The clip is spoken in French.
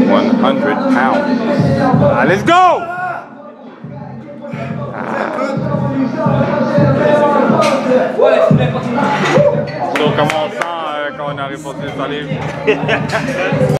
100 pounds. Let's go! Donc, commençant quand on a répondu le salive.